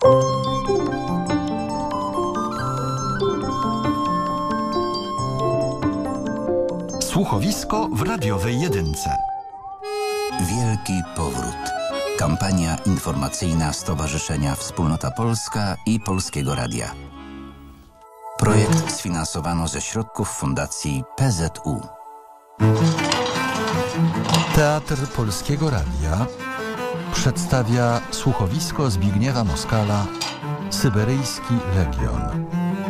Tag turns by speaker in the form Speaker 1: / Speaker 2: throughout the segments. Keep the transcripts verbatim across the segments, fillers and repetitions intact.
Speaker 1: Słuchowisko w radiowej jedynce.
Speaker 2: Wielki powrót. Kampania informacyjna Stowarzyszenia Wspólnota Polska i Polskiego Radia. Projekt sfinansowano ze środków Fundacji P Z U.
Speaker 1: Teatr Polskiego Radia przedstawia słuchowisko Zbigniewa Moskala Syberyjski Legion.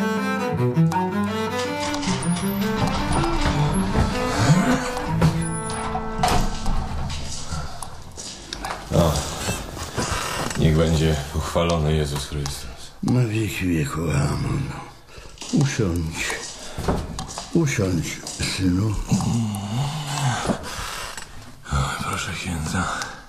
Speaker 3: O, niech będzie uchwalony Jezus Chrystus.
Speaker 4: Na wieki wieku, amen. Usiądź. Usiądź, synu.
Speaker 3: O, proszę księdza.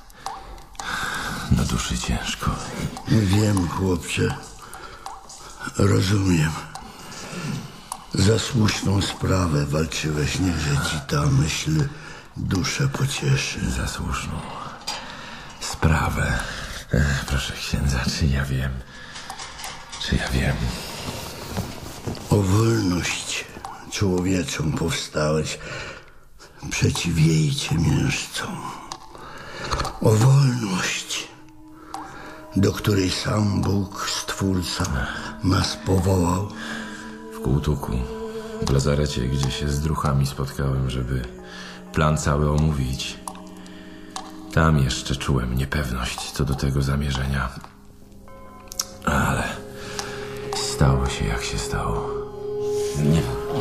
Speaker 3: Na duszy ciężko.
Speaker 4: Wiem, chłopcze. Rozumiem. Za słuszną sprawę walczyłeś, niechże ci ta myśl duszę pocieszy.
Speaker 3: Za słuszną sprawę. Ech, proszę księdza, czy ja wiem? Czy ja wiem?
Speaker 4: O wolność człowieczą powstałeś przeciw jej ciemiężcom. O wolność, do której sam Bóg, Stwórca, nas powołał.
Speaker 3: W Kółtuku, w lazarecie, gdzie się z druchami spotkałem, żeby plan cały omówić. Tam jeszcze czułem niepewność co do tego zamierzenia. Ale stało się jak się stało. Nie.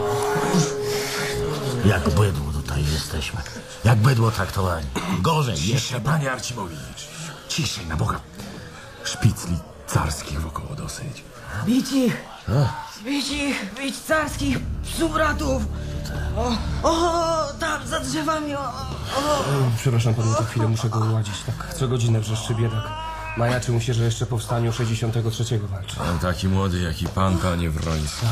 Speaker 5: Jak bydło tutaj jesteśmy. Jak bydło traktowani. Gorzej
Speaker 3: Ciszej,
Speaker 5: jeszcze.
Speaker 3: panie Arcimowicz. Ciszej, na Boga. Szpicli carskich wokoło dosyć.
Speaker 6: Bić ich! Bić ich! Bić carskich psubratów! O, o, tam za drzewami! O, o.
Speaker 7: Przepraszam panu, za chwilę muszę go uładzić. Tak co godzinę wrzeszczy biedak. Majaczy mu się, że jeszcze po powstaniu sześćdziesiątego trzeciego walczy.
Speaker 3: On taki młody jak i pan, panie Wroński.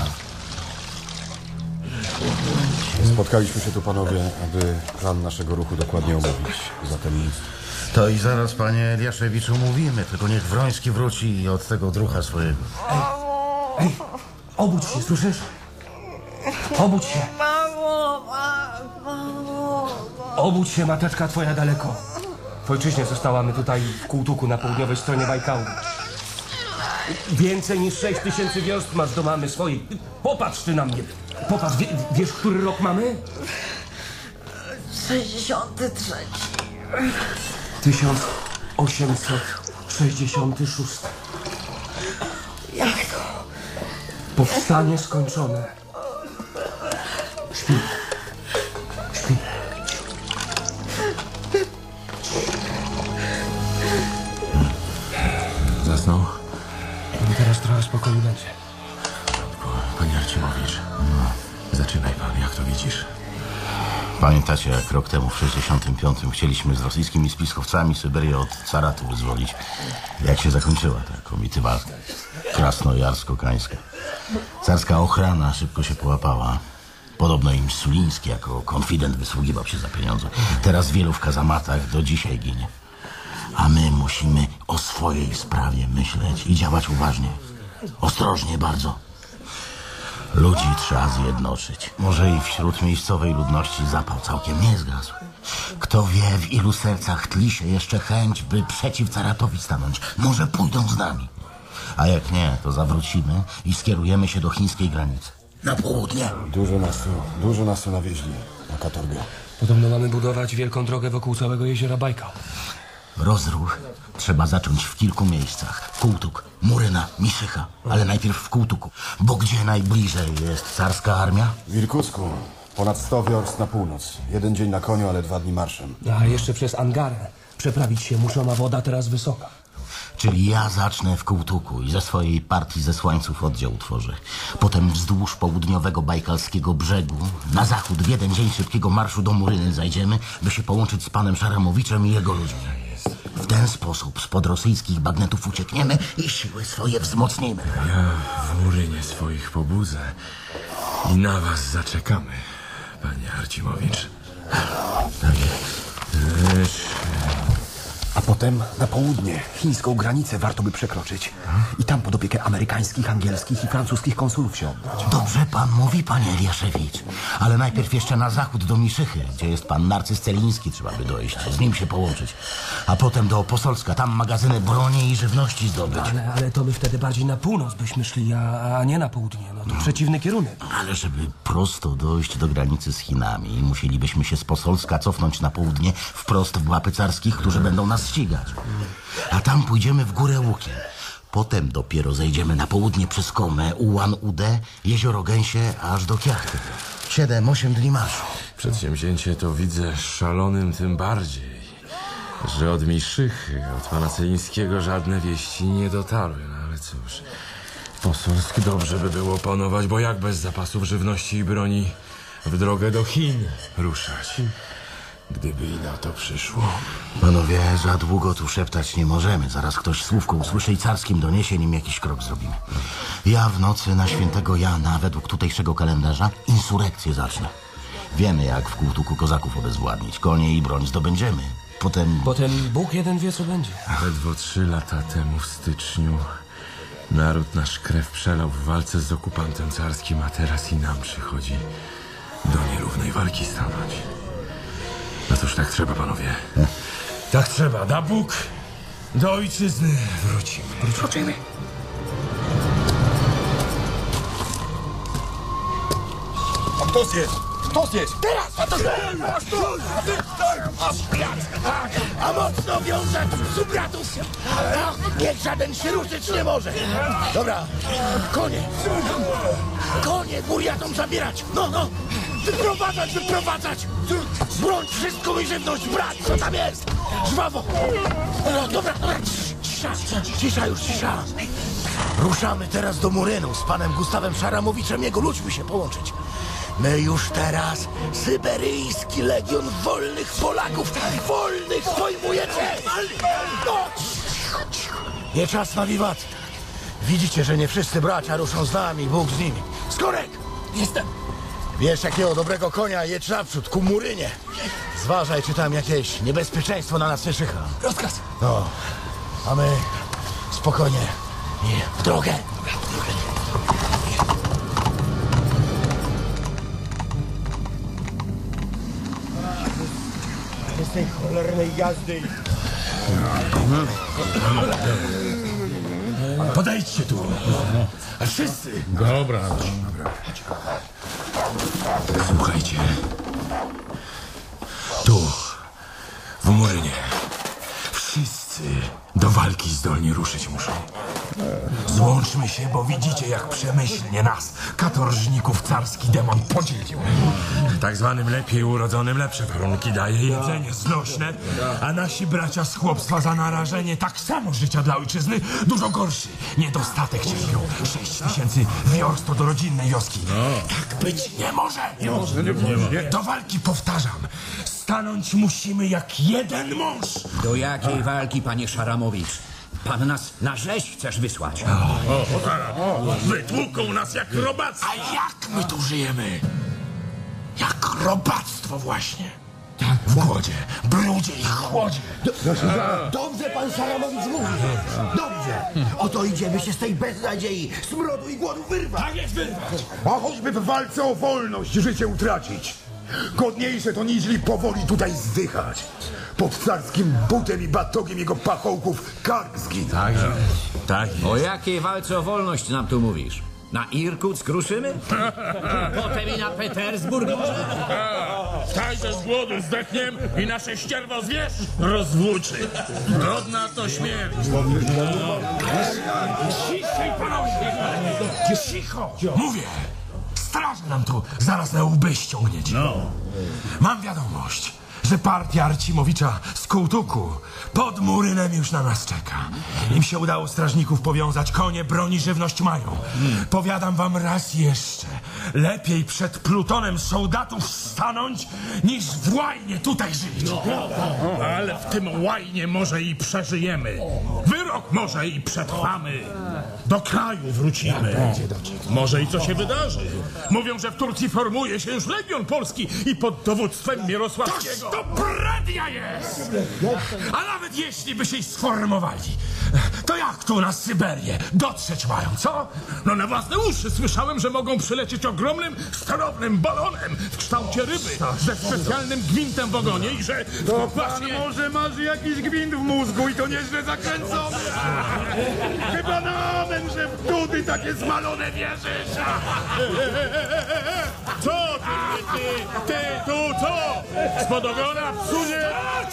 Speaker 8: Spotkaliśmy się tu, panowie, aby plan naszego ruchu dokładnie omówić. Zatem...
Speaker 5: To i zaraz, panie Eliaszewiczu, mówimy. Tylko niech Wroński wróci od tego drucha swojego.
Speaker 7: Ej, ej, obudź się, słyszysz? Obudź się.
Speaker 6: Mamo, mamo,
Speaker 7: Obudź się, mateczka twoja daleko. W ojczyźnie została, my tutaj w Kółtuku na południowej stronie Bajkału. Więcej niż sześć tysięcy wiorst masz do mamy swojej. Popatrz ty na mnie. Popatrz, wie, wiesz, który rok mamy?
Speaker 6: sześćdziesiąty trzeci.
Speaker 7: tysiąc osiemset sześćdziesiąty szósty.
Speaker 6: Jak to?
Speaker 7: Powstanie skończone. Śpi. Śpi.
Speaker 3: Zasnął?
Speaker 7: No teraz trochę spokoju będzie.
Speaker 3: Panie Arcimowicz, zaczynaj pan, jak to widzisz.
Speaker 5: Pamiętacie, jak rok temu w sześćdziesiątym piątym chcieliśmy z rosyjskimi spiskowcami Syberię od caratu wyzwolić? Jak się zakończyła ta komitywa krasnojarsko-kańska? Carska ochrana szybko się połapała. Podobno im Suliński jako konfident wysługiwał się za pieniądze. Teraz wielu w kazamatach do dzisiaj ginie. A my musimy o swojej sprawie myśleć i działać uważnie. Ostrożnie bardzo. Ludzi trzeba zjednoczyć. Może i wśród miejscowej ludności zapał całkiem nie zgasł. Kto wie, w ilu sercach tli się jeszcze chęć, by przeciw caratowi stanąć. Może pójdą z nami. A jak nie, to zawrócimy i skierujemy się do chińskiej granicy. Na południe.
Speaker 8: Dużo nas tu, dużo nas tu nawieźli na katorgę.
Speaker 7: Podobno mamy budować wielką drogę wokół całego jeziora Bajkał.
Speaker 5: Rozruch trzeba zacząć w kilku miejscach. Kółtuk, Muryna, Miszycha, ale najpierw w Kółtuku. Bo gdzie najbliżej jest carska armia?
Speaker 8: W Irkucku. Ponad sto wiorst na północ. Jeden dzień na koniu, ale dwa dni marszem.
Speaker 7: A jeszcze przez Angarę. Przeprawić się muszą, a woda teraz wysoka.
Speaker 5: Czyli ja zacznę w Kółtuku i ze swojej partii zesłańców oddział utworzę. Potem wzdłuż południowego bajkalskiego brzegu na zachód w jeden dzień szybkiego marszu do Muryny zajdziemy, by się połączyć z panem Szaramowiczem i jego ludźmi. W ten sposób spod rosyjskich bagnetów uciekniemy i siły swoje wzmocnimy.
Speaker 3: Ja w Murynie swoich pobudzę i na was zaczekamy, panie Arcimowicz.
Speaker 5: Tak jest.
Speaker 8: A
Speaker 9: A potem na południe, chińską granicę warto by przekroczyć. I tam pod opiekę amerykańskich, angielskich i francuskich konsulów się oddać.
Speaker 5: Dobrze pan mówi, panie Eliaszewicz. Ale najpierw jeszcze na zachód do Miszychy, gdzie jest pan Narcyz Celiński, trzeba by dojść, z nim się połączyć. A potem do Oposolska, tam magazyny broni i żywności zdobyć.
Speaker 7: Ale, ale to by wtedy bardziej na północ byśmy szli, a, a nie na południe. No to przeciwny kierunek.
Speaker 5: Ale żeby prosto dojść do granicy z Chinami, musielibyśmy się z Posolska cofnąć na południe, wprost w łapy carskich, którzy będą nas ścigać. A tam pójdziemy w górę łukiem. Potem dopiero zejdziemy na południe przez Komę, Ułan-Udę, Jezioro Gęsie, aż do Kiachty. Siedem, osiem dni marszu.
Speaker 3: Przedsięwzięcie to widzę szalonym tym bardziej, że od Miszychy, od pana Celińskiego żadne wieści nie dotarły. No ale cóż, Posolsk dobrze by było panować, bo jak bez zapasów żywności i broni w drogę do Chin ruszać, gdyby i na to przyszło.
Speaker 5: Panowie, za długo tu szeptać nie możemy. Zaraz ktoś słówko usłyszy i carskim doniesie, nim jakiś krok zrobimy. Ja w nocy na świętego Jana, według tutejszego kalendarza, insurekcję zacznę. Wiemy, jak w Kółtuku kozaków obezwładnić. Konie i broń zdobędziemy. Potem...
Speaker 7: Potem Bóg jeden wie, co będzie.
Speaker 3: Ledwo trzy lata temu w styczniu naród nasz krew przelał w walce z okupantem carskim, a teraz i nam przychodzi do nierównej walki stanąć. No cóż, tak trzeba, panowie. Tak trzeba. Da Bóg, do ojczyzny wrócimy.
Speaker 9: Wrócimy. A kto jest? Kto jest? Teraz! A to
Speaker 10: A mocno wiązać subratów! Niech żaden się ruszyć nie może! Dobra, konie! Konie burjatom zabierać! No, no! Wyprowadzać, wyprowadzać! Zbrąć wszystko i żywność brać, co tam jest! Żwawo! No, dobra, dobra, cisza, cisza już, cisza! Ruszamy teraz do Murynu z panem Gustawem Szaramowiczem, jego ludźmi się połączyć. My już teraz syberyjski legion wolnych Polaków, wolnych pojmujecie! No, cicho, cicho. Nie czas na wiwat. Widzicie, że nie wszyscy bracia ruszą z nami, Bóg z nimi. Skorek! Jestem. Wiesz, jakiego dobrego konia jedź naprzód, ku Murynie. Zważaj, czy tam jakieś niebezpieczeństwo na nas nie czyha. Rozkaz. No, a my spokojnie i w drogę.
Speaker 11: Z tej cholernej jazdy.
Speaker 3: Podejdźcie tu. A wszyscy.
Speaker 11: Dobra.
Speaker 3: Słuchajcie. Tu, w Murynie, wszyscy do walki zdolni ruszyć muszą. Złączmy się, bo widzicie, jak przemyślnie nas, katorżników, carski demon podzielił. Tak zwanym lepiej urodzonym lepsze warunki daje, jedzenie znośne, a nasi bracia z chłopstwa za narażenie tak samo życia dla ojczyzny dużo gorszy. Niedostatek cierpią. Sześć tysięcy wiorst do rodzinnej wioski. Tak być nie może. Nie może. Do walki, powtarzam, stanąć musimy jak jeden mąż.
Speaker 12: Do jakiej walki, panie Szaramowicz? Pan nas na rzeź chcesz wysłać.
Speaker 3: Wytłuką nas jak robactwo. A jak my tu żyjemy? Jak robactwo właśnie. W głodzie, brudzie i chłodzie.
Speaker 10: Dobrze pan Szaramowicz mówi. Dobrze. Oto idziemy się z tej beznadziei, smrodu i głodu wyrwać.
Speaker 3: Tak jest, wyrwać.
Speaker 11: A choćby w walce o wolność życie utracić. Godniejsze to niźli powoli tutaj zdychać. Pod carskim butem i batogiem jego pachołków kark zginął.
Speaker 3: Tak, tak jest.
Speaker 12: O jakiej walce o wolność nam tu mówisz? Na Irkuck ruszymy? Potem i na Petersburg może?
Speaker 13: Stajże z głodu zdechniem i nasze ścierwo zwierz rozwłóczy. Godna to śmierć.
Speaker 3: Ciszej, panowie! Cicho! Mówię! Straże nam tu zaraz na łby ściągniecie. No. Mam wiadomość, że partia Arcimowicza z Kółtuku pod Murynem już na nas czeka. Im się udało strażników powiązać, konie, broni, żywność mają. Hmm. Powiadam wam raz jeszcze, lepiej przed plutonem soldatów stanąć, niż w łajnie tutaj żyć.
Speaker 13: No. O, ale w tym łajnie może i przeżyjemy. Wyrok może i przetrwamy. Do kraju wrócimy. Może i co się wydarzy. Mówią, że w Turcji formuje się już Legion Polski i pod dowództwem Mierosławskiego. to brednia jest! A nawet jeśli by się i sformowali, to jak tu na Syberię dotrzeć mają, co? No na własne uszy słyszałem, że mogą przylecieć ogromnym, sterownym balonem w kształcie ryby ze specjalnym gwintem w ogonie i że...
Speaker 11: To pan może masz jakiś gwint w mózgu i to nieźle zakręcony. Chyba na amen, że w dudy takie zmalone wierzysz.
Speaker 13: Co ty, ty, ty, tu, co? Spod ogona, psunie!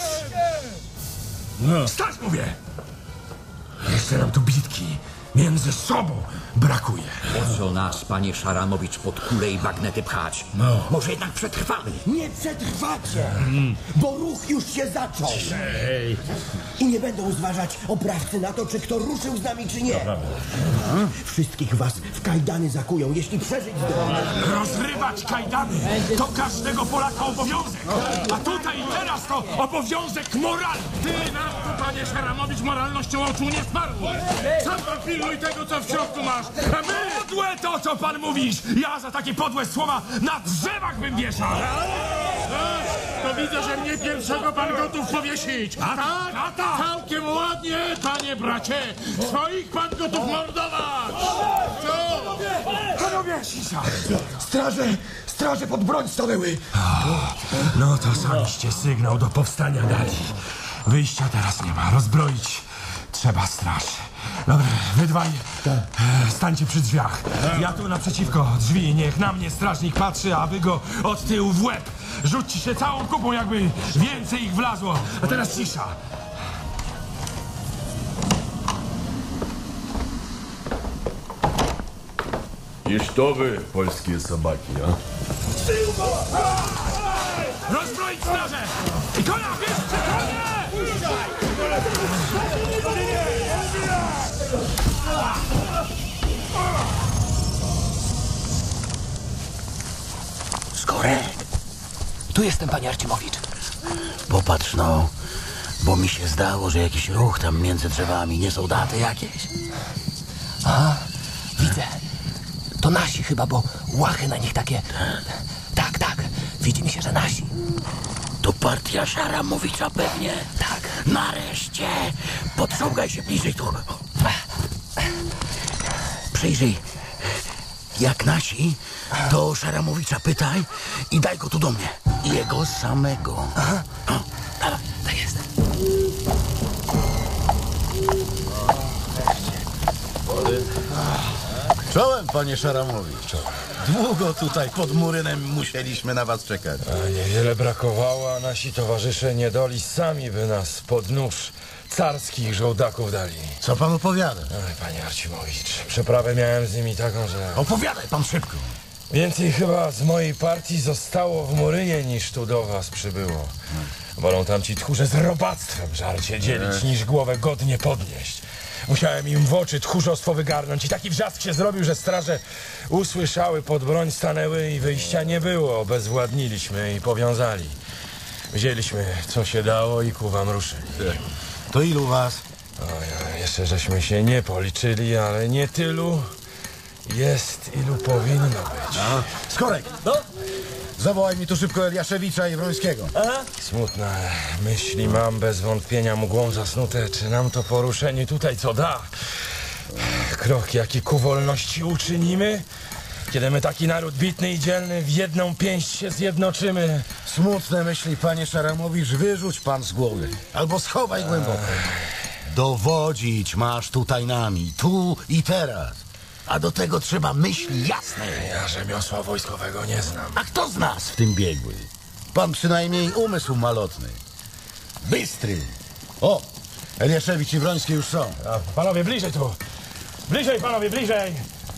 Speaker 13: No. Stać, mówię! Jeszcze nam tu bitki między sobą brakuje.
Speaker 12: Po co nas, panie Szaramowicz, pod kulę i bagnety pchać?
Speaker 13: No.
Speaker 12: Może jednak przetrwamy.
Speaker 10: Nie przetrwacie, bo ruch już się zaczął.
Speaker 13: Ej.
Speaker 10: I nie będą zważać oprawcy na to, czy kto ruszył z nami, czy nie. Wszystkich was w kajdany zakują, jeśli przeżyć zdrowie.
Speaker 13: Rozrywać kajdany to każdego Polaka obowiązek. A tutaj i teraz to obowiązek moralny. Ty nam tu, panie Szaramowicz, moralnością oczu nie smarł. Sam pan pilnuj tego, co w środku masz. A my... Podłe to, co pan mówisz. Ja za takie podłe słowa na drzewach bym wieszał. To widzę, że mnie pierwszego pan gotów powiesić. A tak? A tak? Całkiem ładnie, panie bracie. Swoich pan gotów mordować. Co?
Speaker 11: Panowie, cisza! Straże, straże pod broń stanęły.
Speaker 13: No to samiście sygnał do powstania dali. Wyjścia teraz nie ma. Rozbroić trzeba straż. Dobra, wy dwaj e, stańcie przy drzwiach. Ja tu naprzeciwko drzwi. Niech na mnie strażnik patrzy, a wy go od tyłu w łeb. Rzućcie się całą kupą, jakby więcej ich wlazło. A teraz cisza.
Speaker 14: Iż to wy, polskie sobaki, a?
Speaker 13: Rozbroić strażę! I konia, bierzcie konie!
Speaker 5: Skorek! Tu jestem, panie Arcimowicz. Popatrz no, bo mi się zdało, że jakiś ruch tam między drzewami, nie są daty jakieś.
Speaker 9: A, widzę. To nasi chyba, bo łachy na nich takie... Tak, tak. Widzi mi się, że nasi.
Speaker 5: To partia Szaramowicza pewnie.
Speaker 9: Tak.
Speaker 5: Nareszcie. Podciągaj się bliżej tu. Przyjrzyj. Jak nasi, to Szaramowicza pytaj i daj go tu do mnie. Jego samego.
Speaker 9: Aha. O, dawaj, tak jest.
Speaker 5: Czołem, panie Szaramowicz. Długo tutaj pod Murynem musieliśmy na was czekać.
Speaker 3: A niewiele brakowało, a nasi towarzysze niedoli sami by nas pod nóż carskich żołdaków dali.
Speaker 5: Co pan opowiada?
Speaker 3: Oj, panie Arcimowicz, przeprawę miałem z nimi taką, że...
Speaker 5: Opowiadaj pan szybko.
Speaker 3: Więcej chyba z mojej partii zostało w Murynie niż tu do was przybyło. Wolą tam ci tchórze z robactwem żarcie dzielić, niż głowę godnie podnieść. Musiałem im w oczy tchórzostwo wygarnąć i taki wrzask się zrobił, że straże usłyszały, pod broń stanęły i wyjścia nie było. Obezwładniliśmy i powiązali. Wzięliśmy, co się dało i ku wam ruszyli.
Speaker 5: To ilu was?
Speaker 3: Oj, jeszcze żeśmy się nie policzyli, ale nie tylu jest, ilu powinno być.
Speaker 5: A, Skorek! No? Zawołaj mi tu szybko Eliaszewicza i Wrońskiego.
Speaker 3: Aha. Smutne myśli mam, bez wątpienia mgłą zasnute. Czy nam to poruszenie tutaj co da? Krok jaki ku wolności uczynimy? Kiedy my taki naród bitny i dzielny w jedną pięść się zjednoczymy.
Speaker 5: Smutne myśli, panie Szaramowicz, wyrzuć pan z głowy. Albo schowaj głęboko. Dowodzić masz tutaj nami, tu i teraz. A do tego trzeba myśli jasnej.
Speaker 3: Ja rzemiosła wojskowego nie znam.
Speaker 5: A kto z nas w tym biegły? Pan przynajmniej umysł malotny. Bystry. O, Eliaszewicz i Wroński już są.
Speaker 3: A, panowie, bliżej tu. Bliżej, panowie, bliżej.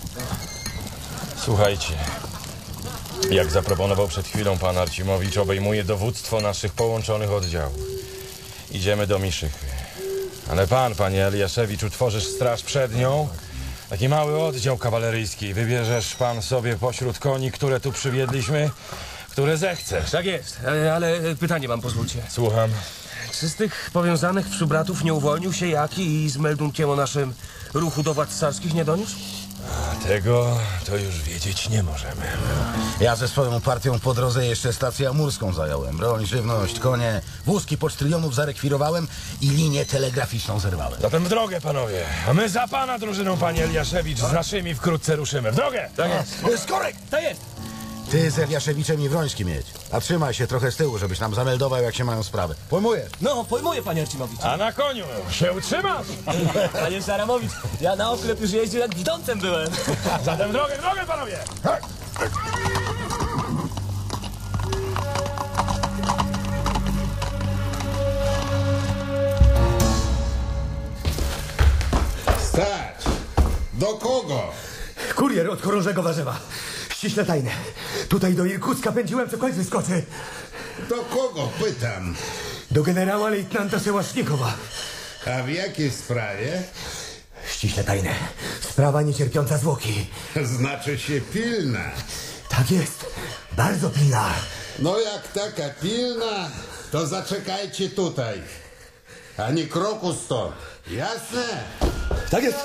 Speaker 3: Słuchajcie. Jak zaproponował przed chwilą pan Arcimowicz, obejmuje dowództwo naszych połączonych oddziałów. Idziemy do Miszychy. Ale pan, panie Eliaszewicz, utworzysz straż przed nią. Taki mały oddział kawaleryjski. Wybierzesz pan sobie pośród koni, które tu przywiedliśmy, które zechcesz.
Speaker 7: Tak jest, ale, ale pytanie mam, pozwólcie.
Speaker 3: Słucham.
Speaker 7: Czy z tych powiązanych przybratów nie uwolnił się jaki i z meldunkiem o naszym ruchu do władz carskich nie doniósł?
Speaker 13: Tego to już wiedzieć nie możemy.
Speaker 5: Ja ze swoją partią po drodze jeszcze stację amurską zająłem. Broń, żywność, konie, wózki pocztylionów zarekwirowałem i linię telegraficzną zerwałem.
Speaker 13: Zatem w drogę, panowie. A my za pana drużyną, panie Eliaszewicz, z naszymi wkrótce ruszymy. W drogę!
Speaker 5: Tak jest.
Speaker 10: Skorek!
Speaker 9: To jest!
Speaker 5: Ty z Eliaszewiczem i Wrońskim jedź. A trzymaj się trochę z tyłu, żebyś nam zameldował, jak się mają sprawy. Pojmujesz?
Speaker 9: No, pojmuję, panie Arcimowicz.
Speaker 13: A na koniu się utrzymasz?
Speaker 9: Panie Szaramowicz, ja na oklep już jeździł, jak brzdącem byłem.
Speaker 13: Zatem w drogę, w drogę, panowie!
Speaker 15: Stać! Do kogo?
Speaker 10: Kurier od chorążego warzywa. Ściśle tajne. Tutaj do Irkucka pędziłem, co koń wyskoczy.
Speaker 15: Do kogo, pytam?
Speaker 10: Do generała lejtnanta Sełasznikowa.
Speaker 15: A w jakiej sprawie?
Speaker 10: Ściśle tajne. Sprawa niecierpiąca zwłoki.
Speaker 15: Znaczy się pilna.
Speaker 10: Tak jest. Bardzo pilna.
Speaker 15: No jak taka pilna, to zaczekajcie tutaj. Ani kroku stąd. Jasne?
Speaker 10: Tak jest.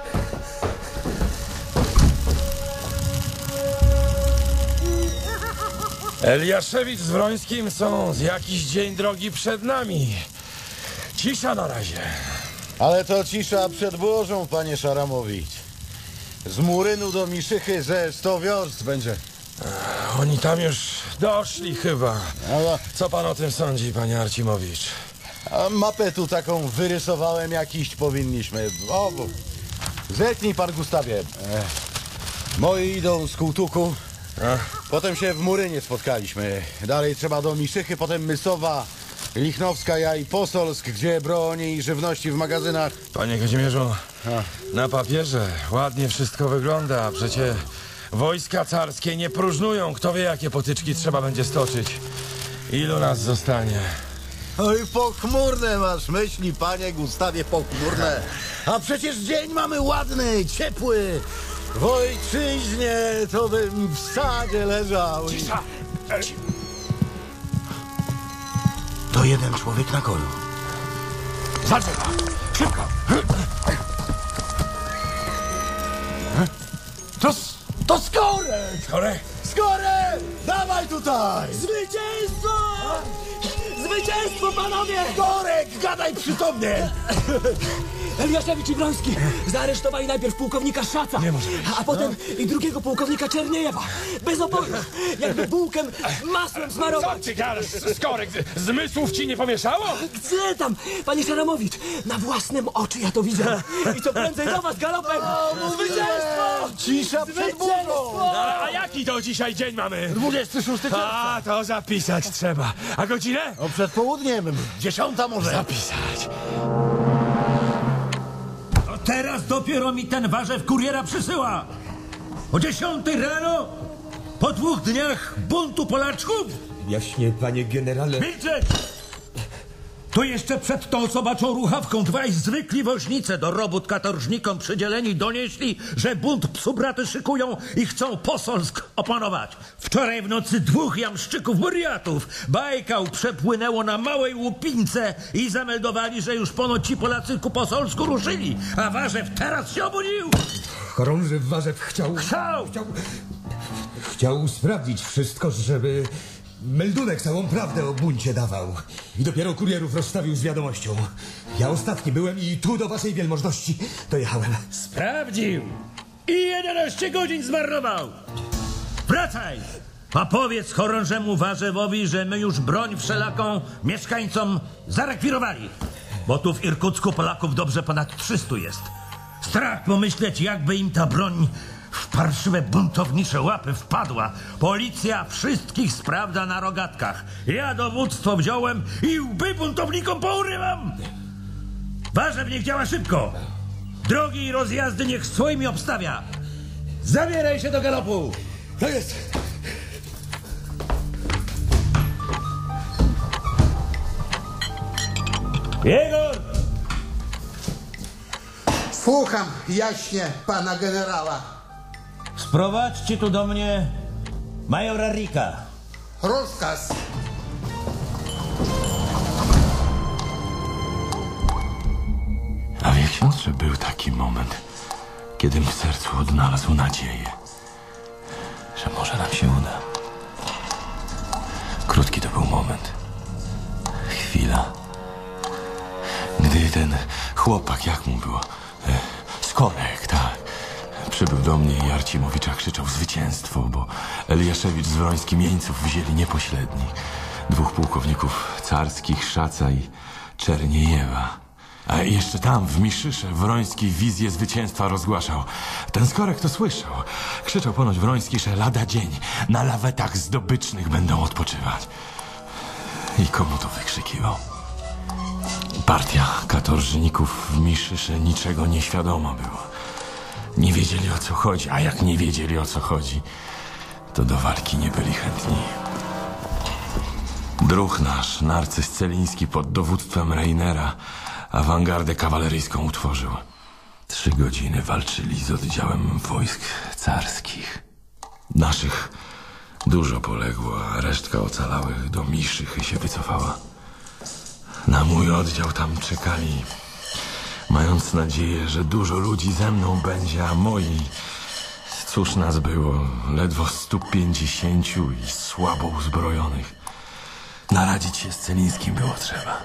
Speaker 13: Eliaszewicz z Wrońskim są z jakiś dzień drogi przed nami. Cisza na razie.
Speaker 5: Ale to cisza przed burzą, panie Szaramowicz. Z Murynu do Miszychy ze sto wiorst będzie.
Speaker 13: A, oni tam już doszli chyba.
Speaker 5: Ale...
Speaker 13: Co pan o tym sądzi, panie Arcimowicz?
Speaker 5: A mapę tu taką wyrysowałem, jak iść powinniśmy. O, bo... Zetnij, pan Gustawie. Ech. Moi idą z Kułtuku. Potem się w Murynie spotkaliśmy. Dalej trzeba do Miszychy, potem Mysowa, Lichnowska, ja i Posolsk, gdzie broni i żywności w magazynach.
Speaker 13: Panie Kazimierzu, na papierze ładnie wszystko wygląda, a przecie wojska carskie nie próżnują. Kto wie, jakie potyczki trzeba będzie stoczyć. Ilu nas zostanie?
Speaker 5: Oj, pochmurne masz myśli, panie Gustawie, pochmurne. A przecież dzień mamy ładny, ciepły. W ojczyźnie to bym w sadzie leżał.
Speaker 13: Cisza!
Speaker 5: To jeden człowiek na koniu.
Speaker 13: Za drzewa! Szybko!
Speaker 5: To, to Skorek!
Speaker 13: Skorek?
Speaker 5: Skorek! Dawaj tutaj!
Speaker 9: Zwycięstwo! Zwycięstwo, panowie!
Speaker 10: Skorek, gadaj przytomnie!
Speaker 9: Eliaszewicz i Wroński zaaresztowali najpierw pułkownika Szaca,
Speaker 13: Nie może być.
Speaker 9: a potem i drugiego pułkownika Czerniejewa. Bez oporu, jakby bułkiem masłem
Speaker 13: Co
Speaker 9: smarować.
Speaker 13: ty gadasz, Skorek? Zmysłów ci nie pomieszało?
Speaker 9: Gdzie tam, panie Szaramowicz? Na własnym oczy ja to widziałem. I co prędzej do was galopem! Zwycięstwo!
Speaker 5: Cisza przed burzą!
Speaker 9: Zwycięstwo!
Speaker 13: A, a jaki to dzisiaj dzień mamy?
Speaker 5: dwudziestego szóstego czerwca.
Speaker 13: A, to zapisać trzeba. A godzinę?
Speaker 5: O, przed południem. Dziesiąta może.
Speaker 13: Zapisać.
Speaker 16: Teraz dopiero mi ten warzew kuriera przysyła. O dziesiątej rano? Po dwóch dniach buntu Polaczków?
Speaker 10: Jaśnie, panie generale.
Speaker 16: Milczeć! To jeszcze przed tą sobaczą ruchawką dwaj zwykli woźnice do robót katorżnikom przydzieleni donieśli, że bunt psubraty szykują i chcą Posolsk opanować. Wczoraj w nocy dwóch jamszczyków burjatów Bajkał przepłynęło na małej łupince i zameldowali, że już ponoć ci Polacy ku Posolsku ruszyli, a Warzew teraz się obudził.
Speaker 10: Chorąży Warzew chciał...
Speaker 16: Chciał!
Speaker 10: Chciał, chciał sprawdzić wszystko, żeby... Meldunek całą prawdę o buncie dawał. I dopiero kurierów rozstawił z wiadomością. Ja ostatni byłem i tu do waszej wielmożności dojechałem.
Speaker 16: Sprawdził i jedenaście godzin zmarnował. Wracaj, a powiedz chorążemu Warzewowi, że my już broń wszelaką mieszkańcom zarekwirowali. Bo tu w Irkucku Polaków dobrze ponad trzystu jest. Strach pomyśleć, jakby im ta broń w parszywe buntownicze łapy wpadła. Policja wszystkich sprawdza na rogatkach. Ja dowództwo wziąłem i łby buntownikom pourywam. Warzew niech działa szybko. Drogi i rozjazdy niech swoimi obstawia. Zabieraj się do galopu.
Speaker 10: To jest...
Speaker 16: Jegor!
Speaker 15: Słucham jaśnie pana generała.
Speaker 16: Sprowadźcie tu do mnie majora Rika.
Speaker 15: Rozkaz.
Speaker 3: A wie ksiądz, że był taki moment, Kiedym w sercu odnalazł nadzieję, że może nam się uda. Krótki to był moment. Chwila. Gdy ten chłopak, jak mu było? E, Skorek, tak. Przybył do mnie i Arcimowicza krzyczał zwycięstwo, bo Eliaszewicz z Wrońskim jeńców wzięli niepośrednich. Dwóch pułkowników carskich, Szaca i Czerniejewa. A jeszcze tam, w Miszysze, Wroński wizję zwycięstwa rozgłaszał. Ten Skorek to słyszał. Krzyczał ponoć Wroński, że lada dzień na lawetach zdobycznych będą odpoczywać. I komu to wykrzykiwał? Partia katorżników w Miszysze niczego nieświadoma była. Nie wiedzieli, o co chodzi, a jak nie wiedzieli, o co chodzi, to do walki nie byli chętni. Druh nasz, Narcyz Celiński, pod dowództwem Reinera awangardę kawaleryjską utworzył. Trzy godziny walczyli z oddziałem wojsk carskich. Naszych dużo poległo, a resztka ocalałych do Miszychy się wycofała. Na mój oddział tam czekali, mając nadzieję, że dużo ludzi ze mną będzie, a moi... Cóż nas było, ledwo stu pięćdziesięciu i słabo uzbrojonych. Naradzić się z Celińskim było trzeba.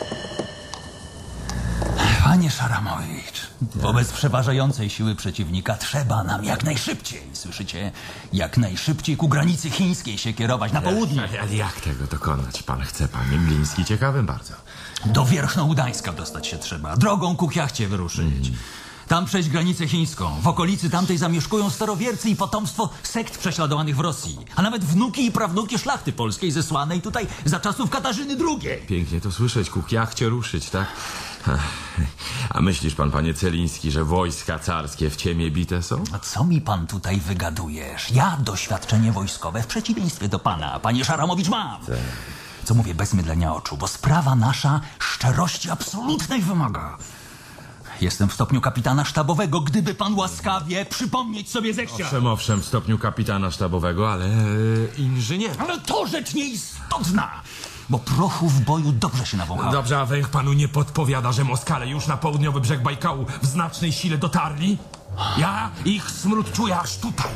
Speaker 17: Panie Szaramowicz, wobec przeważającej siły przeciwnika trzeba nam jak najszybciej, słyszycie? Jak najszybciej ku granicy chińskiej się kierować na południe.
Speaker 3: Ale jak tego dokonać? Pan chce, panie Mliński, ciekawym bardzo.
Speaker 17: Do Wierchnougdańska dostać się trzeba, drogą ku Kiachcie wyruszyć. Mm. Tam przejść granicę chińską. W okolicy tamtej zamieszkują starowiercy i potomstwo sekt prześladowanych w Rosji. A nawet wnuki i prawnuki szlachty polskiej zesłanej tutaj za czasów Katarzyny drugiej.
Speaker 3: Pięknie to słyszeć, ku Kiachcie ruszyć, tak? A myślisz pan, panie Celiński, że wojska carskie w ciemię bite są?
Speaker 17: A co mi pan tutaj wygadujesz? Ja doświadczenie wojskowe w przeciwieństwie do pana, panie Szaramowicz, mam.
Speaker 3: Tak.
Speaker 17: Co mówię bez mydlenia oczu, bo sprawa nasza szczerości absolutnej wymaga. Jestem w stopniu kapitana sztabowego, gdyby pan łaskawie przypomnieć sobie zechciał.
Speaker 3: Owszem, owszem, w stopniu kapitana sztabowego, ale e, inżynier.
Speaker 17: Ale to rzecz nieistotna, bo prochu w boju dobrze się nawąchało.
Speaker 13: Dobrze, a węch panu nie podpowiada, że Moskale już na południowy brzeg Bajkału w znacznej sile dotarli? Ja ich smród czuję aż tutaj.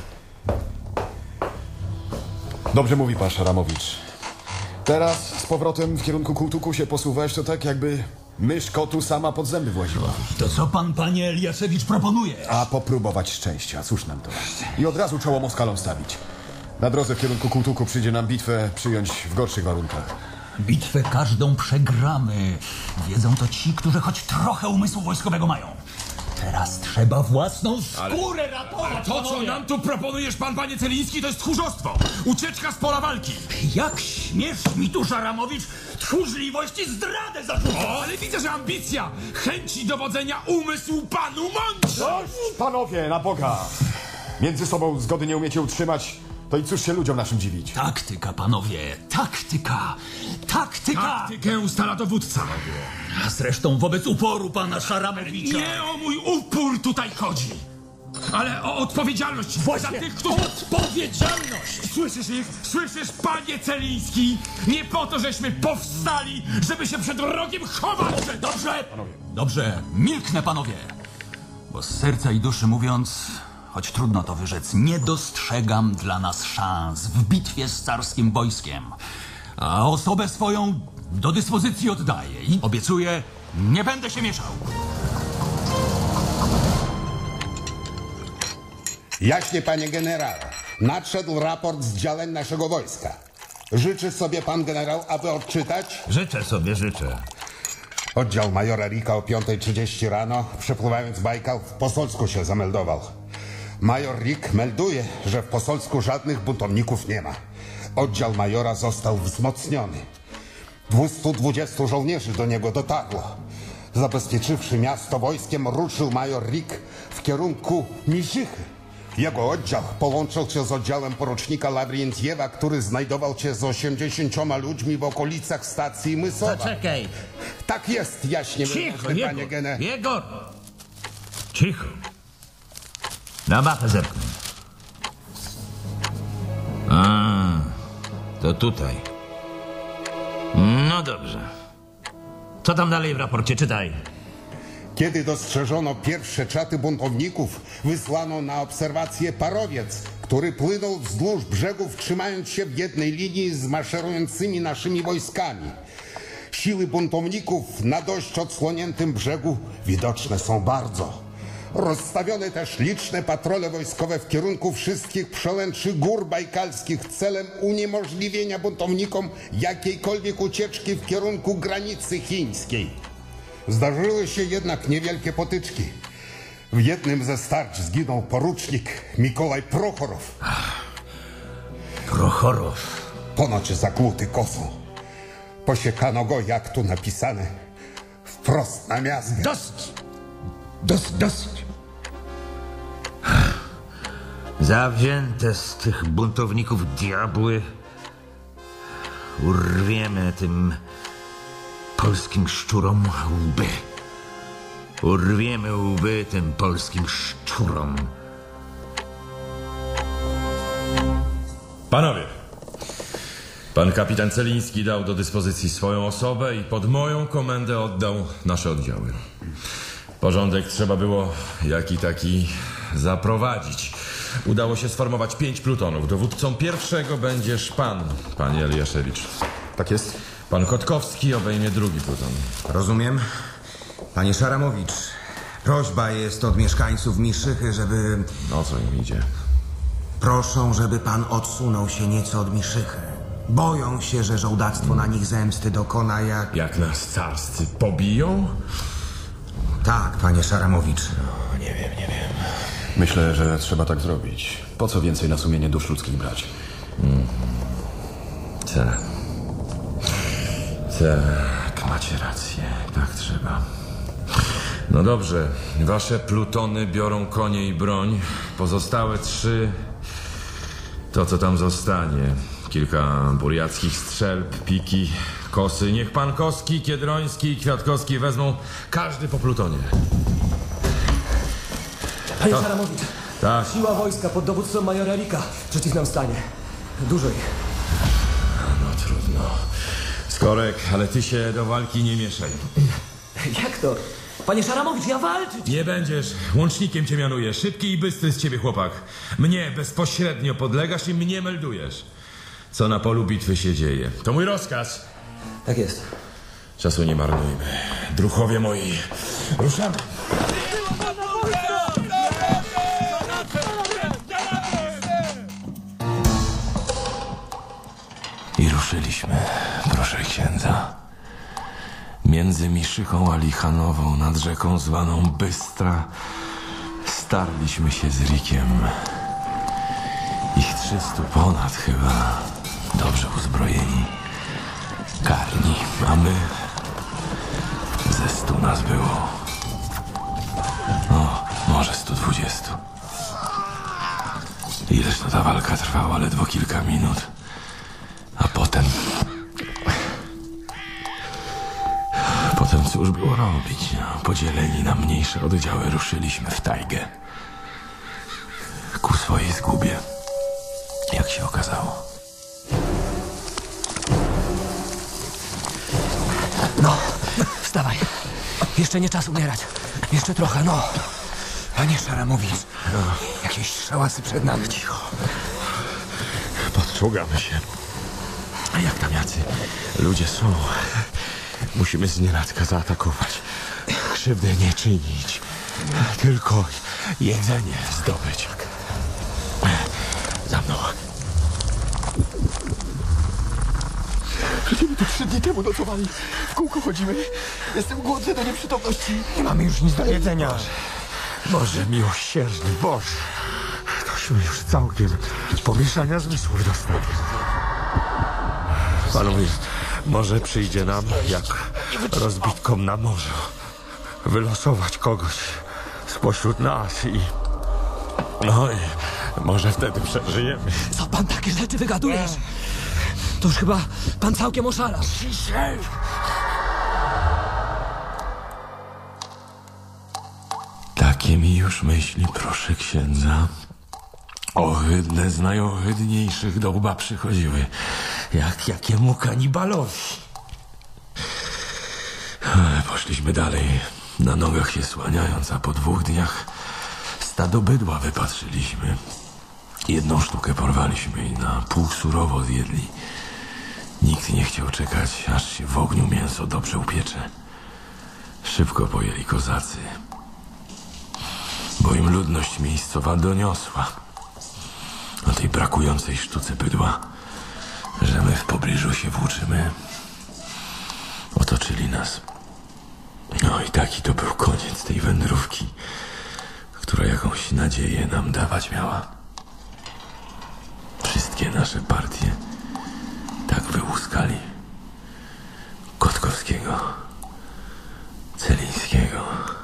Speaker 8: Dobrze mówi pan Szaramowicz. Teraz z powrotem w kierunku Kułtuku się posuwałeś, to tak jakby mysz kotu sama pod zęby właziła.
Speaker 17: To co pan, panie Eliaszewicz, proponuje?
Speaker 8: A popróbować szczęścia, cóż nam to. I od razu czoło Moskalom stawić. Na drodze w kierunku Kułtuku przyjdzie nam bitwę przyjąć w gorszych warunkach.
Speaker 17: Bitwę każdą przegramy. Wiedzą to ci, którzy choć trochę umysłu wojskowego mają. Teraz trzeba własną skórę ale, ratować.
Speaker 13: Ale to, co nam tu proponujesz, pan, panie Celiński, to jest tchórzostwo. Ucieczka z pola walki.
Speaker 17: Jak śmiesz mi tu, Szaramowicz, tchórzliwość i zdradę zarzucać?
Speaker 13: O, ale widzę, że ambicja, chęci dowodzenia, umysł panu mądrze.
Speaker 8: Dość, panowie, na Boga. Między sobą zgody nie umiecie utrzymać, to i cóż się ludziom naszym dziwić?
Speaker 17: Taktyka, panowie, taktyka, taktyka!
Speaker 13: Taktykę ustala dowódca.
Speaker 17: A zresztą wobec uporu pana Szaramowicza...
Speaker 13: Nie o mój upór tutaj chodzi, ale o odpowiedzialność.
Speaker 17: Właśnie,
Speaker 13: za tych, którzy...
Speaker 17: odpowiedzialność!
Speaker 13: Słyszysz ich? Słyszysz, panie Celiński? Nie po to, żeśmy powstali, żeby się przed wrogiem chować!
Speaker 17: Dobrze, dobrze, milknę, panowie. Bo z serca i duszy mówiąc... Choć trudno to wyrzec, nie dostrzegam dla nas szans w bitwie z carskim wojskiem. A osobę swoją do dyspozycji oddaję i obiecuję, nie będę się mieszał.
Speaker 15: Jaśnie, panie generale, nadszedł raport z działań naszego wojska. Życzy sobie pan generał, aby odczytać?
Speaker 16: Życzę sobie, życzę.
Speaker 15: Oddział majora Rika o piątej trzydzieści rano, przepływając Bajkał, w Posolsku się zameldował. Major Rik melduje, że w Posolsku żadnych buntowników nie ma. Oddział majora został wzmocniony. Dwustu dwudziestu żołnierzy do niego dotarło. Zabezpieczywszy miasto wojskiem, ruszył major Rik w kierunku Miszychy. Jego oddział połączył się z oddziałem porucznika Lawrientiewa, który znajdował się z osiemdziesięcioma ludźmi w okolicach stacji Mysowa.
Speaker 16: Zaczekaj.
Speaker 15: Tak jest, jaśnie,
Speaker 16: Cicho,
Speaker 15: wyraźnie, panie Gene.
Speaker 16: Jegor! Cicho. Na mapę zerknę. A, to tutaj. No dobrze. Co tam dalej w raporcie? Czytaj.
Speaker 15: Kiedy dostrzeżono pierwsze czaty buntowników, wysłano na obserwację parowiec, który płynął wzdłuż brzegów, trzymając się w jednej linii z maszerującymi naszymi wojskami. Siły buntowników na dość odsłoniętym brzegu widoczne są bardzo. Rozstawione też liczne patrole wojskowe w kierunku wszystkich przełęczy gór bajkalskich celem uniemożliwienia buntownikom jakiejkolwiek ucieczki w kierunku granicy chińskiej. Zdarzyły się jednak niewielkie potyczki. W jednym ze starć zginął porucznik Mikołaj Prochorow.
Speaker 16: Prochorow?
Speaker 15: Ponoć zakłuty kosą. Posiekano go, jak tu napisane, wprost na miazgę.
Speaker 16: Dosyć! Dosyć, dosyć! Zawzięte z tych buntowników diabły urwiemy tym polskim szczurom łby. Urwiemy łby tym polskim szczurom.
Speaker 3: Panowie, pan kapitan Celiński dał do dyspozycji swoją osobę i pod moją komendę oddał nasze oddziały. Porządek trzeba było jaki taki zaprowadzić. Udało się sformować pięć plutonów. Dowódcą pierwszego będziesz pan, panie Eliaszewicz.
Speaker 18: Tak jest.
Speaker 3: Pan Kotkowski obejmie drugi pluton.
Speaker 18: Rozumiem. Panie Szaramowicz, prośba jest od mieszkańców Miszychy, żeby...
Speaker 3: O co im idzie?
Speaker 18: Proszą, żeby pan odsunął się nieco od Miszychy. Boją się, że żołdactwo na nich zemsty dokona jak...
Speaker 3: Jak nas carscy pobiją?
Speaker 18: Tak, panie Szaramowicz.
Speaker 3: No, nie wiem, nie wiem.
Speaker 8: Myślę, że trzeba tak zrobić. Po co więcej na sumienie dusz ludzkich brać?
Speaker 3: Mm. Tak. Tak, macie rację. Tak trzeba. No dobrze. Wasze plutony biorą konie i broń. Pozostałe trzy... To, co tam zostanie. Kilka burjackich strzelb, piki, kosy. Niech pan Koski, Kiedroński i Kwiatkowski wezmą każdy po plutonie.
Speaker 9: Panie
Speaker 3: To-
Speaker 9: Szaramowicz,
Speaker 3: Tak.
Speaker 9: siła wojska pod dowództwem majora Rika przeciw nam stanie. Dużo ich.
Speaker 3: No trudno. Skorek, ale ty się do walki nie mieszaj.
Speaker 9: Jak to? Panie Szaramowicz, ja walczyć!
Speaker 3: Nie będziesz. Łącznikiem cię mianuję. Szybki i bystry z ciebie chłopak. Mnie bezpośrednio podlegasz i mnie meldujesz. Co na polu bitwy się dzieje. To mój rozkaz.
Speaker 9: Tak jest.
Speaker 3: Czasu nie marnujmy. Druchowie moi, ruszamy.
Speaker 19: I ruszyliśmy, proszę księdza. Między Miszychą a Lichanową, nad rzeką zwaną Bystra, starliśmy się z Rikiem. Ich trzystu ponad chyba, dobrze uzbrojeni, karni, a my... Ze stu nas było. No, może stu dwudziestu. Ileż to ta walka trwała, ledwo kilka minut. A potem... Potem cóż było robić? No, podzieleni na mniejsze oddziały ruszyliśmy w tajgę. Ku swojej zgubie. Jak się okazało.
Speaker 9: No, wstawaj. Jeszcze nie czas umierać. Jeszcze trochę, no.
Speaker 18: Panie Szaramowicz, jakieś szałasy przed nami.
Speaker 19: Cicho. Podczołgamy się. A jak tam jacy ludzie są? Musimy znienacka zaatakować. Krzywdy nie czynić. Tylko jedzenie zdobyć. Za mną.
Speaker 10: Przecież my tu trzy dni temu nocowali. W kółko chodzimy. Jestem głodny do nieprzytomności.
Speaker 19: Nie mamy już nic do jedzenia. Boże, Boże miłosierny, Boże. Tośmy już całkiem pomieszania zmysłów dostali. Panowie, może przyjdzie nam, jak rozbitkom na morzu, wylosować kogoś spośród nas i... No i może wtedy przeżyjemy.
Speaker 9: Co pan takie rzeczy wygadujesz? To już chyba pan całkiem oszalał.
Speaker 19: Ciszej! Takie mi już myśli, proszę księdza. Ohydne z najohydniejszych do łba przychodziły, jak jakiemu kanibalowi. Ale poszliśmy dalej.
Speaker 3: na nogach się słaniając, a po dwóch dniach stado bydła wypatrzyliśmy. Jedną sztukę porwaliśmy i na pół surowo zjedli. Nikt nie chciał czekać, aż się w ogniu mięso dobrze upiecze. Szybko pojęli kozacy, bo im ludność miejscowa doniosła o tej brakującej sztuce bydła, że my w pobliżu się włóczymy. Otoczyli nas. No i taki to był koniec tej wędrówki, która jakąś nadzieję nam dawać miała. Wszystkie nasze partie tak wyłuskali. Kotkowskiego, Celińskiego.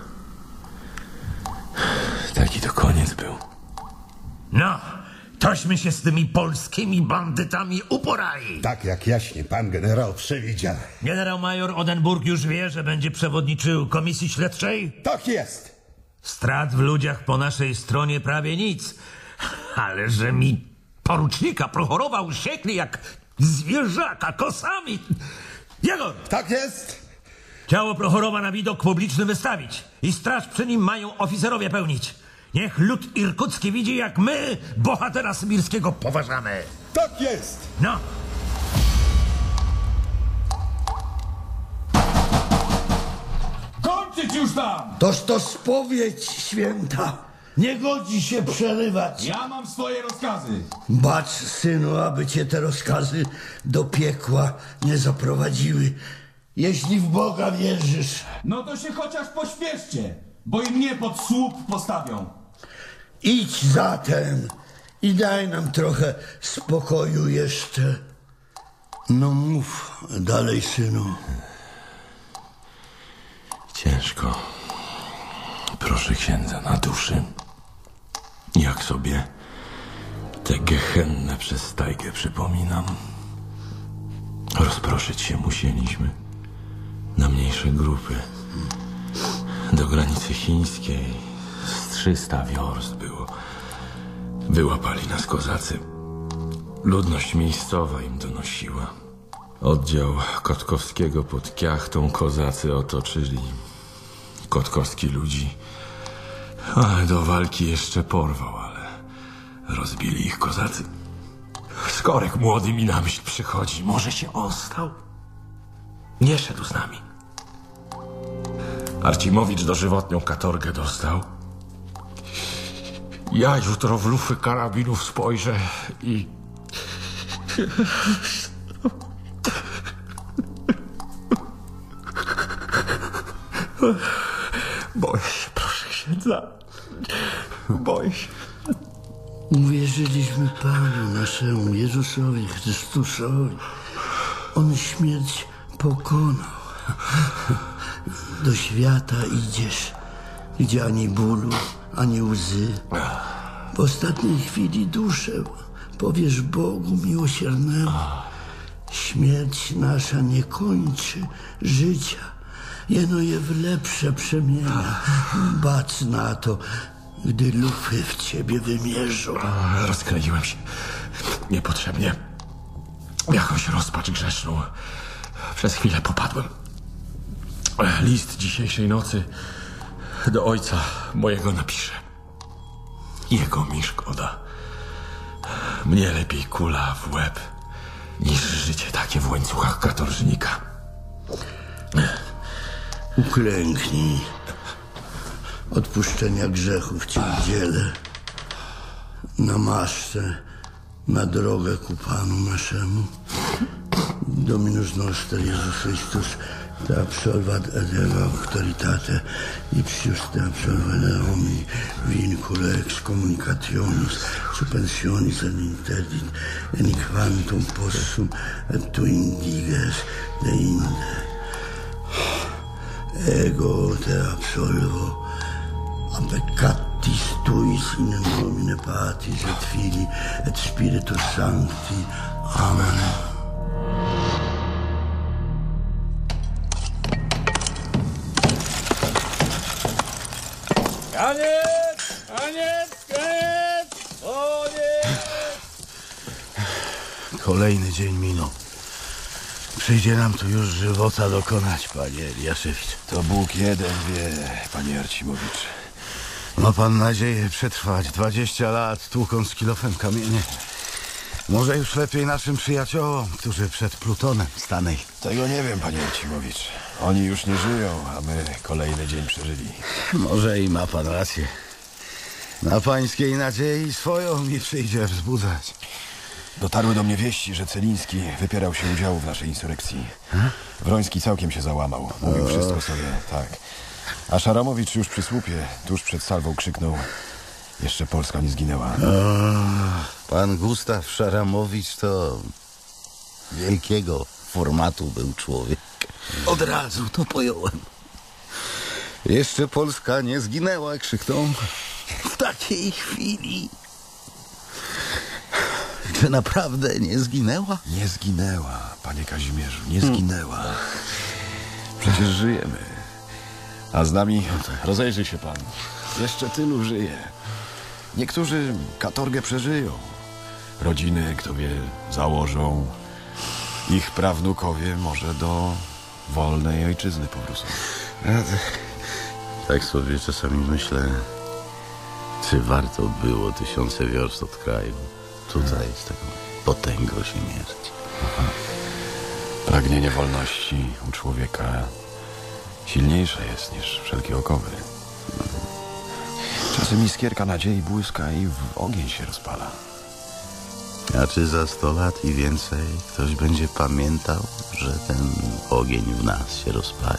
Speaker 3: Taki to koniec był.
Speaker 16: No, tośmy się z tymi polskimi bandytami uporali.
Speaker 4: Tak jak jaśnie pan generał przewidział.
Speaker 16: Generał major Odenburg już wie, że będzie przewodniczył komisji śledczej?
Speaker 4: Tak jest.
Speaker 16: Strat w ludziach po naszej stronie prawie nic. Ale że mi porucznika Prochorowa usiekli jak zwierzaka kosami. Jegor!
Speaker 4: Tak jest.
Speaker 16: Ciało Prochorowa na widok publiczny wystawić i straż przy nim mają oficerowie pełnić. Niech lud irkucki widzi, jak my bohatera sybirskiego poważamy.
Speaker 4: Tak jest.
Speaker 16: No.
Speaker 13: Kończyć już tam!
Speaker 4: Toż to spowiedź święta. Nie godzi się przerywać.
Speaker 13: Ja mam swoje rozkazy.
Speaker 4: Bacz, synu, aby cię te rozkazy do piekła nie zaprowadziły. Jeśli w Boga wierzysz.
Speaker 13: No to się chociaż pośpieszcie, bo i mnie pod słup postawią.
Speaker 4: Idź zatem i daj nam trochę spokoju jeszcze. No mów dalej, synu.
Speaker 3: Ciężko. Proszę księdza na duszy. Jak sobie te gehenne przez tajgę przypominam. Rozproszyć się musieliśmy na mniejsze grupy. Do granicy chińskiej z trzysta wiorst było. Wyłapali nas kozacy. Ludność miejscowa im donosiła. Oddział Kotkowskiego pod Kiachtą kozacy otoczyli. Kotkowski ludzi ale do walki jeszcze porwał, ale rozbili ich kozacy. Skorek młody mi na myśl przychodzi. Może się ostał? Nie szedł z nami. Arcimowicz dożywotnią katorgę dostał. Ja jutro w lufy karabinów spojrzę i... Boję się, proszę księdza. Boję się.
Speaker 4: Uwierzyliśmy Panu naszemu Jezusowi Chrystusowi. On śmierć pokonał. Do świata idziesz, gdzie ani bólu, ani łzy. W ostatniej chwili duszę powiesz Bogu miłosiernemu. Śmierć nasza nie kończy życia. Jeno je w lepsze przemienia. Bacz na to, gdy lufy w ciebie wymierzą.
Speaker 3: Rozkleiłem się. Niepotrzebnie. W jakąś rozpacz grzeszną. Przez chwilę popadłem. List dzisiejszej nocy do ojca mojego napiszę. Jego mi szkoda. Mnie lepiej kula w łeb niż życie takie w łańcuchach katorżnika.
Speaker 4: Uklęknij. Odpuszczenia grzechów cię udzielę. Namaszczę na drogę ku Panu naszemu. Dominus noster Jezus Chrystus, te absolvat edeva auctoritate, ipsius te absolvat omni vincula ex communicationis, suspensionis et interdit, en quantum possum et tu indiges de inde. Ego te absolvo, a peccatis tuis in nomine Patris et Filii et Spiritus Sancti. Amen.
Speaker 13: Koniec! Koniec! Koniec! Koniec!
Speaker 4: Kolejny dzień minął. przyjdzie nam tu już żywota dokonać, panie Eliaszewicz.
Speaker 20: To Bóg jeden wie, panie Arcimowicz.
Speaker 4: Ma pan nadzieję przetrwać dwadzieścia lat, tłukąc kilofem kamienie? Może już lepiej naszym przyjaciołom, którzy przed Plutonem stanęli.
Speaker 20: Tego nie wiem, panie Arcimowicz. Oni już nie żyją, a my kolejny dzień przeżyli.
Speaker 4: Może i ma pan rację. Na pańskiej nadziei swoją mi przyjdzie wzbudzać.
Speaker 20: Dotarły do mnie wieści, że Celiński wypierał się udziału w naszej insurekcji. Wroński całkiem się załamał. Mówił
Speaker 4: O.
Speaker 20: wszystko sobie, tak. A Szaramowicz już przy słupie, tuż przed salwą krzyknął: jeszcze Polska nie zginęła.
Speaker 4: O, pan Gustaw Szaramowicz to wielkiego formatu był człowiek. Od razu to pojąłem. Jeszcze Polska nie zginęła, krzyknął w takiej chwili. Czy naprawdę nie zginęła?
Speaker 20: Nie zginęła, panie Kazimierzu, nie zginęła. Przecież żyjemy. A z nami, rozejrzy się pan, jeszcze tylu żyje. Niektórzy katorgę przeżyją. Rodziny, kto wie, założą. Ich prawnukowie może do wolnej ojczyzny powrócą.
Speaker 4: Tak sobie czasami myślę, czy warto było tysiące wiorst od kraju tutaj z taką potęgą się mierzyć.
Speaker 20: Pragnienie wolności u człowieka silniejsze jest niż wszelkie okowy. Czasem iskierka nadziei błyska i w ogień się rozpala.
Speaker 4: A czy za sto lat i więcej ktoś będzie pamiętał, że ten ogień w nas się rozpali?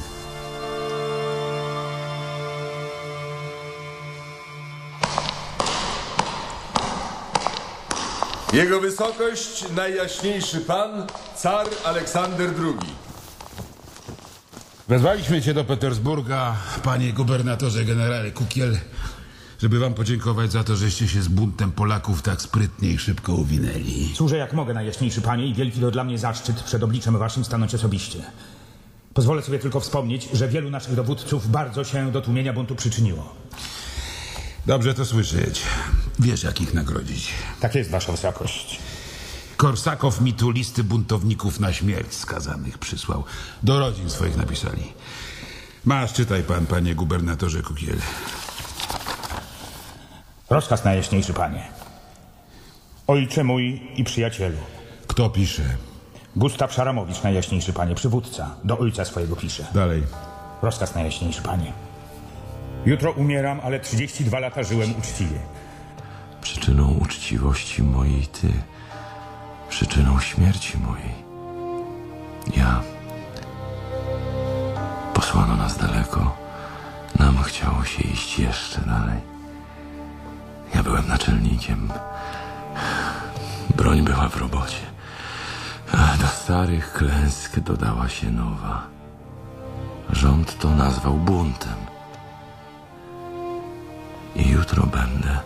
Speaker 14: Jego wysokość, najjaśniejszy pan, car Aleksander drugi.
Speaker 13: Wezwaliśmy cię do Petersburga, panie gubernatorze generale Kukiel, żeby wam podziękować za to, żeście się z buntem Polaków tak sprytnie i szybko uwinęli.
Speaker 21: Służę jak mogę, najjaśniejszy panie, i wielki to dla mnie zaszczyt przed obliczem waszym stanąć osobiście. Pozwolę sobie tylko wspomnieć, że wielu naszych dowódców bardzo się do tłumienia buntu przyczyniło.
Speaker 13: Dobrze to słyszeć. Wiesz, jak ich nagrodzić.
Speaker 21: Tak jest, wasza wysokość.
Speaker 13: Korsakow mi tu listy buntowników na śmierć skazanych przysłał. Do rodzin swoich napisali. Masz, czytaj pan, panie gubernatorze Kukiel.
Speaker 21: Rozkaz, najjaśniejszy panie. Ojcze mój i przyjacielu.
Speaker 13: Kto pisze?
Speaker 21: Gustaw Szaramowicz, najjaśniejszy panie, przywódca. Do ojca swojego pisze.
Speaker 13: Dalej.
Speaker 21: Rozkaz, najjaśniejszy panie. Jutro umieram, ale trzydzieści dwa lata żyłem uczciwie.
Speaker 3: Przyczyną uczciwości mojej ty, przyczyną śmierci mojej. Ja. Posłano nas daleko, nam chciało się iść jeszcze dalej. Ja byłem naczelnikiem. Broń była w robocie. A do starych klęsk dodała się nowa. Rząd to nazwał buntem. I jutro będę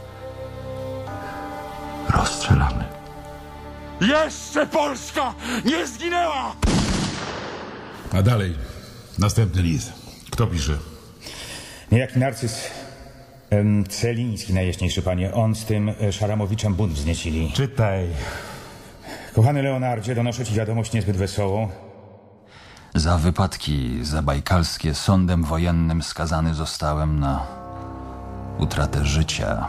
Speaker 3: rozstrzelany.
Speaker 13: Jeszcze Polska nie zginęła! A dalej, następny list. Kto pisze?
Speaker 21: Niejaki Narcyz em, Celiński, najjaśniejszy panie. On z tym e, Szaramowiczem bunt wzniecili.
Speaker 13: Czytaj.
Speaker 21: Kochany Leonardzie, donoszę ci wiadomość niezbyt wesołą.
Speaker 22: Za wypadki zabajkalskie sądem wojennym skazany zostałem na utratę życia.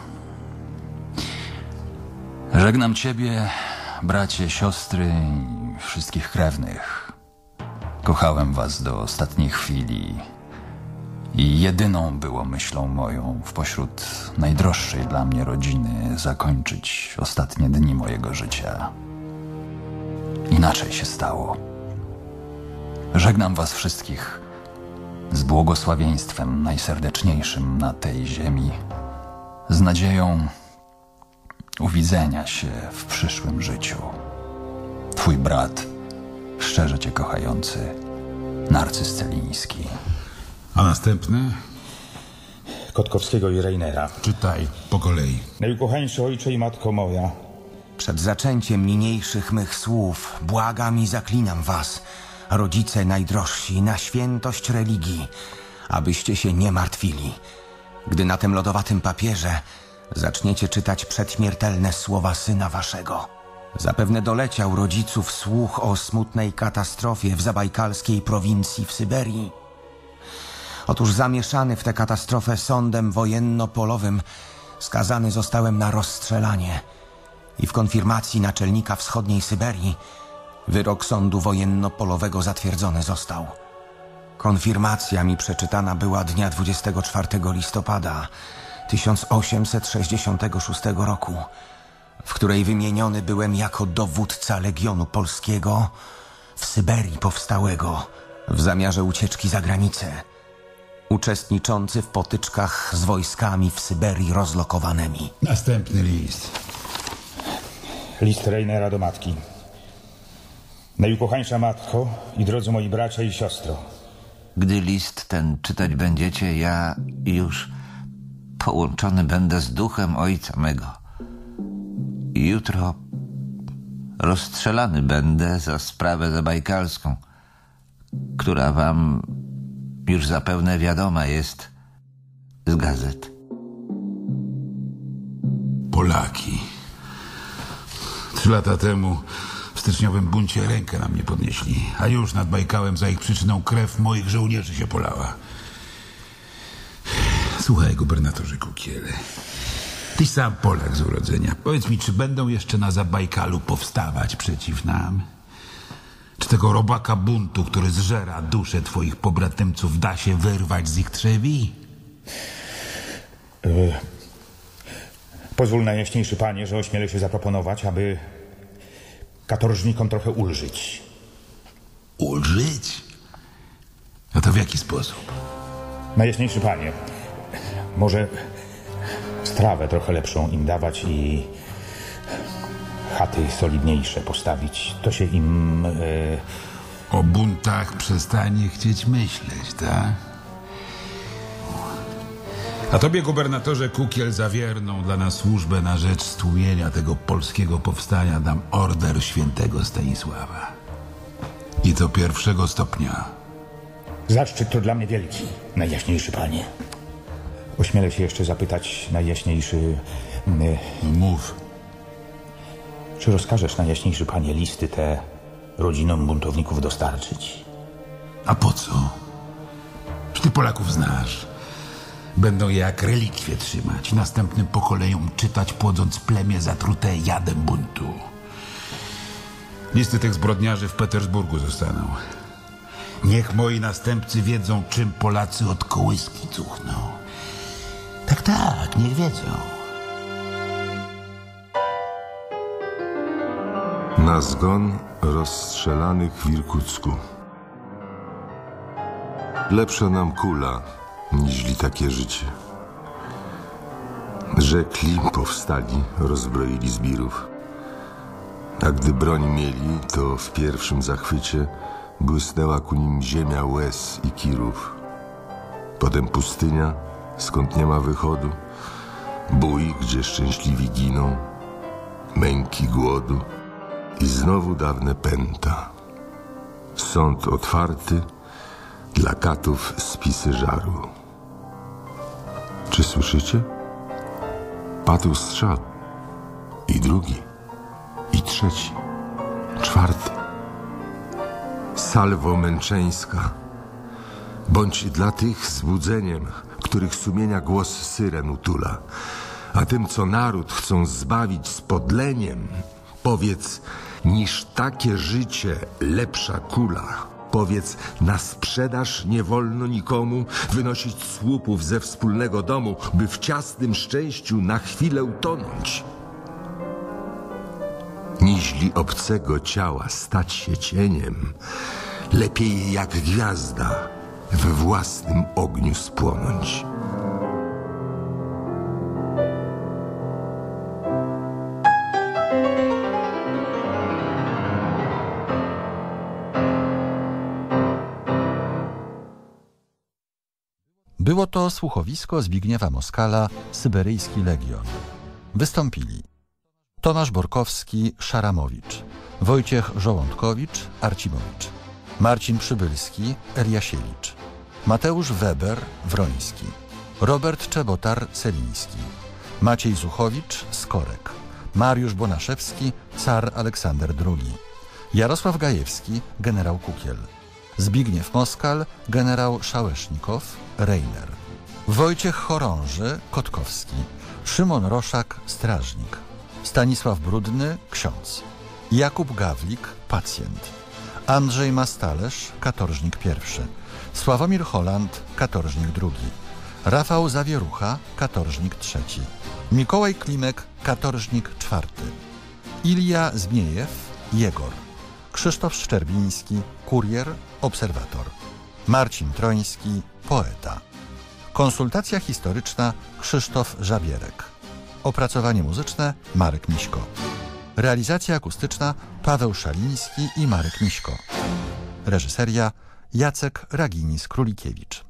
Speaker 22: Żegnam ciebie, bracie, siostry i wszystkich krewnych. Kochałem was do ostatniej chwili i jedyną było myślą moją w pośród najdroższej dla mnie rodziny zakończyć ostatnie dni mojego życia. Inaczej się stało. Żegnam was wszystkich z błogosławieństwem najserdeczniejszym na tej ziemi, z nadzieją uwidzenia się w przyszłym życiu. Twój brat, szczerze cię kochający, Narcyz Celiński.
Speaker 13: A następny?
Speaker 21: Kotkowskiego i Reinera.
Speaker 13: Czytaj po kolei.
Speaker 21: Najukochańszy ojcze i matko moja.
Speaker 18: Przed zaczęciem niniejszych mych słów błagam i zaklinam was, rodzice najdrożsi, na świętość religii, abyście się nie martwili, gdy na tym lodowatym papierze zaczniecie czytać przedśmiertelne słowa syna waszego. Zapewne doleciał rodziców słuch o smutnej katastrofie w zabajkalskiej prowincji w Syberii. Otóż zamieszany w tę katastrofę sądem wojenno-polowym skazany zostałem na rozstrzelanie i w konfirmacji naczelnika wschodniej Syberii wyrok sądu wojenno-polowego zatwierdzony został. Konfirmacja mi przeczytana była dnia dwudziestego czwartego listopada tysiąc osiemset sześćdziesiątego szóstego roku, w której wymieniony byłem jako dowódca Legionu Polskiego w Syberii powstałego w zamiarze ucieczki za granicę, uczestniczący w potyczkach z wojskami w Syberii rozlokowanymi.
Speaker 21: Następny list. List Reinera do matki. Najukochańsza matko i drodzy moi bracia i siostro.
Speaker 1: Gdy list ten czytać będziecie, ja już połączony będę z duchem ojca mego. Jutro rozstrzelany będę za sprawę zabajkalską, która wam już zapewne wiadoma jest z gazet.
Speaker 2: Polaki. Trzy lata temu w styczniowym buncie rękę na mnie podnieśli, a już nad Bajkałem za ich przyczyną krew moich żołnierzy się polała. Słuchaj, gubernatorze Kukiel, tyś sam Polak z urodzenia. Powiedz mi, czy będą jeszcze na Zabajkalu powstawać przeciw nam? Czy tego robaka buntu, który zżera duszę twoich pobratymców, da się wyrwać z ich trzewi?
Speaker 21: Yy, pozwól, najjaśniejszy panie, że ośmielę się zaproponować, aby katorżnikom trochę ulżyć.
Speaker 2: Ulżyć? No to w jaki sposób?
Speaker 21: Najjaśniejszy panie, może strawę trochę lepszą im dawać i chaty solidniejsze postawić. To się im... Yy...
Speaker 2: O buntach przestanie chcieć myśleć, tak? A tobie, gubernatorze Kukiel, za wierną dla nas służbę na rzecz stłumienia tego polskiego powstania dam order świętego Stanisława. I to pierwszego stopnia.
Speaker 21: Zaszczyt to dla mnie wielki, najjaśniejszy panie. Ośmielę się jeszcze zapytać, najjaśniejszy... Yy...
Speaker 2: Mów.
Speaker 21: Czy rozkażesz, najjaśniejszy panie, listy te rodzinom buntowników dostarczyć?
Speaker 2: A po co? Czy ty Polaków znasz? Będą je jak relikwie trzymać, następnym pokoleniom czytać, płodząc plemię zatrute jadem buntu. Listy tych zbrodniarzy w Petersburgu zostaną. Niech moi następcy wiedzą, czym Polacy od kołyski cuchną. Tak, tak, niech wiedzą.
Speaker 23: Na zgon rozstrzelanych w Irkucku. Lepsza nam kula, niźli takie życie. Rzekli, powstali, rozbroili zbirów. A gdy broń mieli, to w pierwszym zachwycie błysnęła ku nim ziemia łez i kirów. Potem pustynia, skąd nie ma wychodu, bój, gdzie szczęśliwi giną, męki głodu i znowu dawne pęta. Sąd otwarty, dla katów spisy żaru. Czy słyszycie? Padł strzał. I drugi, i trzeci, czwarty. Salwo męczeńska. Bądź dla tych zbudzeniem, których sumienia głos syren utula, a tym, co naród chcą zbawić spodleniem, powiedz, niż takie życie lepsza kula. Powiedz, na sprzedaż nie wolno nikomu wynosić słupów ze wspólnego domu, by w ciasnym szczęściu na chwilę utonąć. Niźli obcego ciała stać się cieniem, lepiej jak gwiazda we własnym ogniu spłonąć.
Speaker 24: Było to słuchowisko Zbigniewa Moskala, Syberyjski Legion. Wystąpili Tomasz Borkowski, Szaramowicz, Wojciech Żołądkowicz, Arcimowicz, Marcin Przybylski, Eliasiewicz, Mateusz Weber, Wroński, Robert Czebotar, Celiński, Maciej Zuchowicz, Skorek, Mariusz Bonaszewski, car Aleksander drugi. Jarosław Gajewski, generał Kukiel. Zbigniew Moskal, generał Szałesznikow, Reiner. Wojciech Chorąży, Kotkowski. Szymon Roszak, strażnik. Stanisław Brudny, ksiądz. Jakub Gawlik, pacjent. Andrzej Mastalerz, katorżnik pierwszy. Sławomir Holland, katorżnik drugi. Rafał Zawierucha, katorżnik trzeci. Mikołaj Klimek, katorżnik czwarty. Ilia Zbiejew, jegor. Krzysztof Szczerbiński, kurier, obserwator. Marcin Troński, poeta. Konsultacja historyczna Krzysztof Żabierek. Opracowanie muzyczne Marek Miśko. Realizacja akustyczna Paweł Szaliński i Marek Miśko. Reżyseria Jacek Raginis-Królikiewicz.